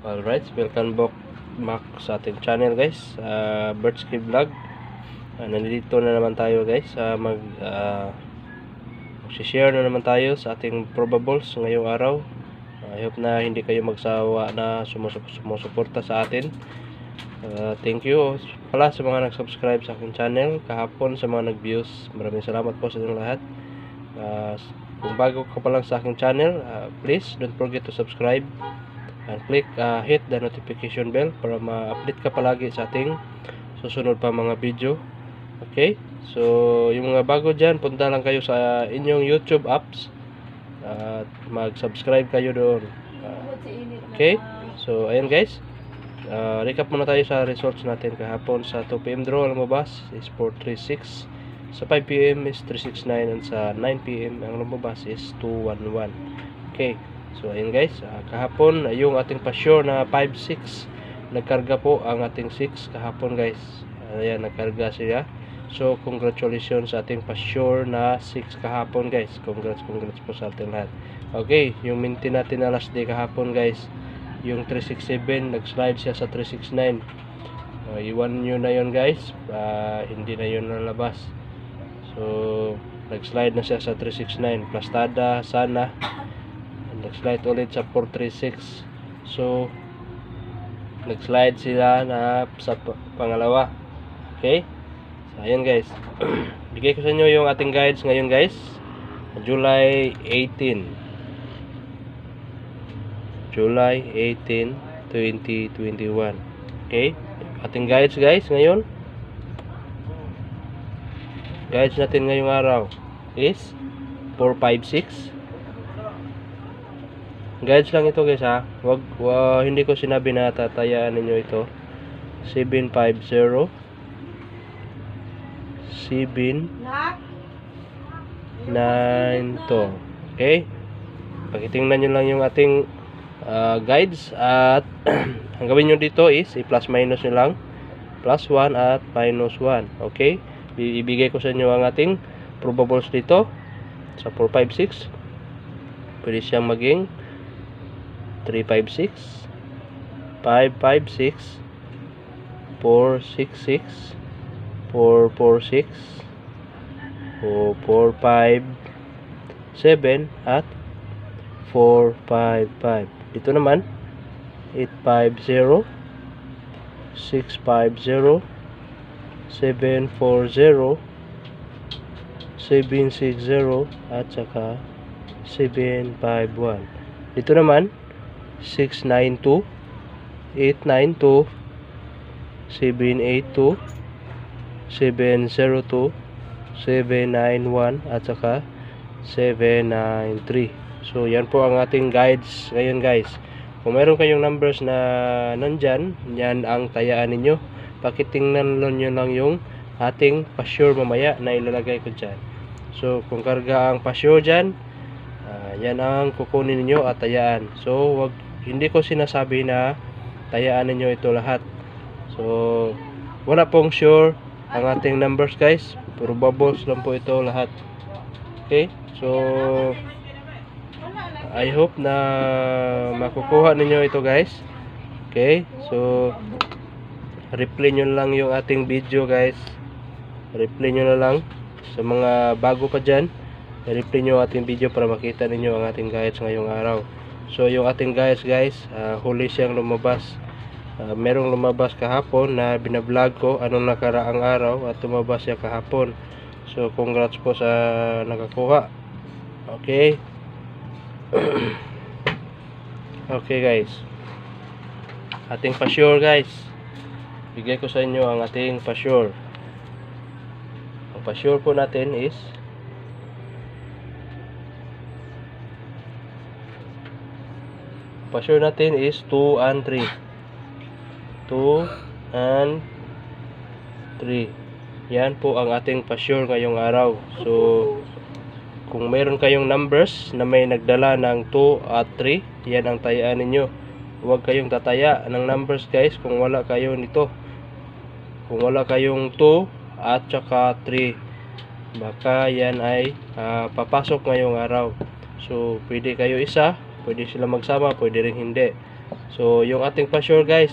Alright, welcome back sa ating channel guys, Birdski Vlog. Nandito na naman tayo guys, mag-share na naman tayo sa ating probables ngayong araw. I hope na hindi kayo magsawa na sumusuporta sa atin. Thank you pala sa mga nag-subscribe sa aking channel kahapon, sa mga nag-views. Maraming salamat po sa inyong lahat. Kung bago ka pa lang sa aking channel, please don't forget to subscribe and click hit the notification bell para ma-update ka palagi sa ating susunod pa mga video. Okay, so yung mga bago dyan, punta lang kayo sa inyong YouTube apps at mag-subscribe kayo doon. Okay, so ayan guys, recap muna tayo sa results natin kahapon. Sa 2 PM draw ang lumabas is 436, sa 5 PM is 369, and sa 9 PM ang lumabas is 211. Okay, so ayun guys, kahapon yung ating pa-sure na 5-6, nagkarga po ang ating 6 kahapon guys. Ayan, nagkarga siya. So congratulations sa ating pa-sure na 6 kahapon guys. Congrats po sa ating lahat. Okay, yung minti natin na last day kahapon guys, yung 367, nag-slide siya sa 369. Iwan nyo na yun guys, hindi na yun nalabas. So nag-slide na siya sa 369, plastada sana, nag-slide ulit sa 436. So nag-slide sila na sa pangalawa. Okay, so ayan guys. Bigay ko sa inyo yung ating guides ngayon guys, July 18, 2021. Okay, ating guides guys ngayon, guides natin ngayong araw is 456. Guides lang ito guys ha. Hindi ko sinabi na tatayaan ninyo ito. 750 792. Okay, pakitingnan nyo lang yung ating guides, at ang gawin nyo dito is i-plus minus nyo lang, plus 1 at minus 1. Okay, ibigay ko sa inyo ang ating probables dito sa 456. Pwede siyang maging 356, 556, 466, 446, 457, at 455. Ito naman 850, 650, 740, 760, at saka 751. Dito naman 692, 892, 782, 702, 791, at saka 793. So yan po ang ating guides ngayon guys. Kung meron kayong numbers na nandyan, yan ang tayaan ninyo. Pakitingnan nyo lang yung ating pa-sure mamaya na ilalagay ko dyan. So kung karga ang pa-sure dyan, yan ang kukunin ninyo at tayaan. So hindi ko sinasabi na tayaan ninyo ito lahat. So wala pong sure ang ating numbers guys, probables lang po ito lahat. Okay, so I hope na makukuha ninyo ito guys. Okay, so replay nyo lang yung ating video guys, replay nyo na lang. Sa mga bago pa dyan, replay nyo ating video para makita ninyo ang ating guides ngayong araw. So yung ating guides guys, huli siyang lumabas. Merong lumabas kahapon na binablog ko anong nakaraang araw, at lumabas siya kahapon. So congrats po sa nakakuha. Okay. Okay guys, ating pa-sure guys, bigay ko sa inyo ang ating pa-sure. Ang pa-sure po natin is pa-sure natin is 2 and 3. 2 and 3. Yan po ang ating pa-sure ngayong araw. So kung mayroon kayong numbers na may nagdala ng 2 at 3, yan ang tayaan ninyo. Huwag kayong tataya ng numbers guys kung wala kayo nito. Kung wala kayong 2 at saka 3, baka yan ay papasok ngayong araw. So pwede kayo isa, pwede sila magsama, pwede rin hindi. So yung ating pa-sure guys,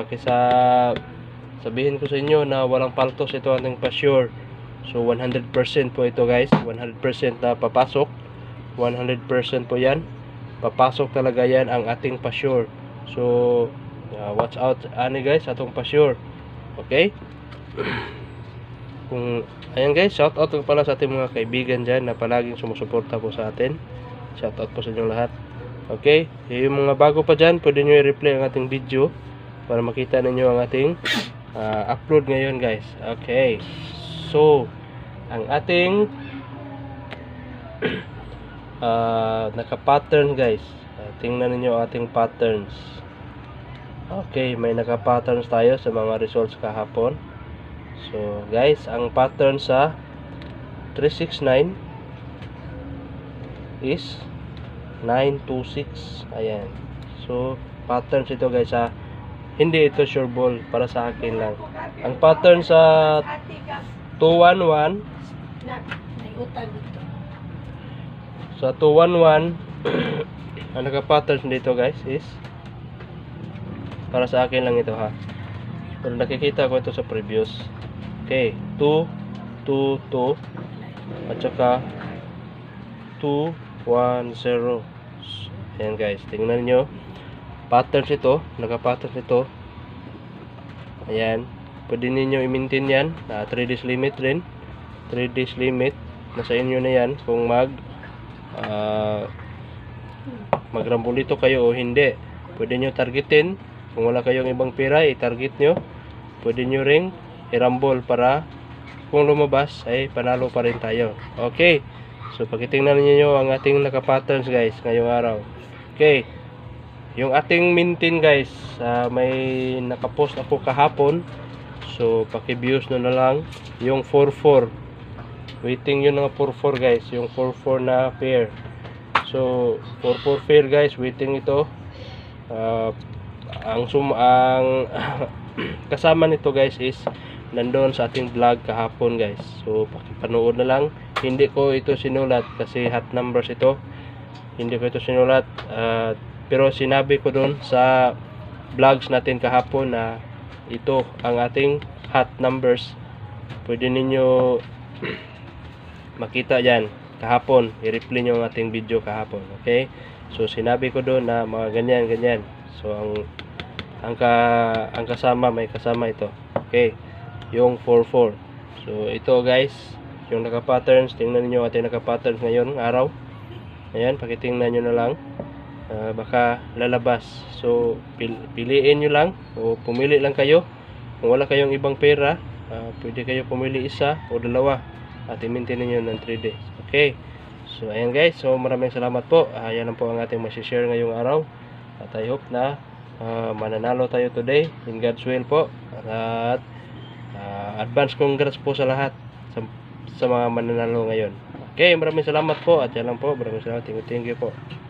sabihin ko sa inyo na walang paltos ito ating pa-sure. So 100% po ito guys, 100% na papasok, 100% po yan, papasok talaga yan ang ating pa-sure. So watch out ani guys atong pa-sure. Okay. Ayan guys, shout out pala sa ating mga kaibigan dyan na palaging sumusuporta po sa atin. Shout out po sa inyo lahat. Okay, yung mga bago pa dyan, pwede nyo i-replay ang ating video para makita ninyo ang ating upload ngayon guys. Okay, so ang ating naka-pattern guys. Tingnan ninyo ang ating patterns. Okay, may naka-patterns tayo sa mga results kahapon. So guys, ang pattern sa 369 is 926. Ayan. So patterns ito guys ha. Hindi ito sure ball, para sa akin lang. Ang pattern sa 211 sa 211 ang naka-patterns dito guys is, para sa akin lang ito ha. Pero nakikita ko ito sa previous. Okay, 2 2 2 at saka 2 1 0. Ayan guys, tingnan nyo patterns ito, naka-patterns ito. Ayan, pwede ninyo i-maintain yan, 3 days limit rin, 3 days limit nasa inyo na yan kung magrambulito kayo o hindi. Pwede nyo targetin, kung wala kayong ibang pera i-target nyo, pwede nyo ring i-rumble para kung lumabas ay panalo pa rin tayo. Okay, so pakitingnan niyo ang ating naka-patterns guys ngayong araw. Okay, yung ating maintain guys, may nakapost ako kahapon. So paki-views na lang yung 44. Waiting yun ng 44 guys, yung 44 na pair. So 44 pair guys, waiting ito. Ang kasama nito guys is nandoon sa ating vlog kahapon guys. So pakipanood na lang. Hindi ko ito sinulat kasi hot numbers ito. Hindi ko ito sinulat, pero sinabi ko doon sa vlogs natin kahapon na ito ang ating hot numbers. Pwede ninyo makita yan kahapon. I-replay nyo ang ating video kahapon. Okay, so sinabi ko doon na mga ganyan. So ang kasama, may kasama ito. Okay, yung 44. So ito guys, yung naka-patterns. Tingnan niyo ating naka-patterns ngayon araw. Ayan, pakitingnan nyo na lang. Baka lalabas. So piliin nyo lang o pumili lang kayo. Kung wala kayong ibang pera, pwede kayo pumili isa o dalawa at i-maintain niyo ng 3 days. Okay, so ayan guys, so maraming salamat po. Ayan lang po ang ating masishare ngayong araw. At I hope na mananalo tayo today in God's will po. At advance congrats po sa lahat sa mga mananalo ngayon. Okay, maraming salamat po. At yan lang po, maraming salamat. Thank you po.